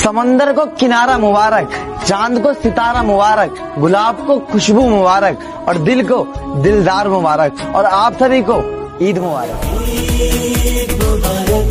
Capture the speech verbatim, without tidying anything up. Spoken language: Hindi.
समंदर को किनारा मुबारक, चांद को सितारा मुबारक, गुलाब को खुशबू मुबारक और दिल को दिलदार मुबारक और आप सभी को ईद मुबारक।